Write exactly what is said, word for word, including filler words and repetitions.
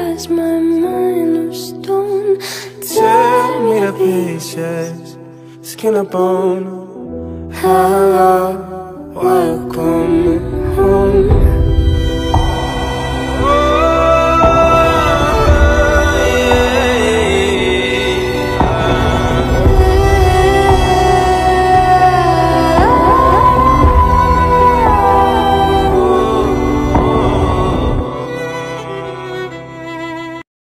has my mind of stone. Tear me to pieces, skin and bone. Hello, welcome.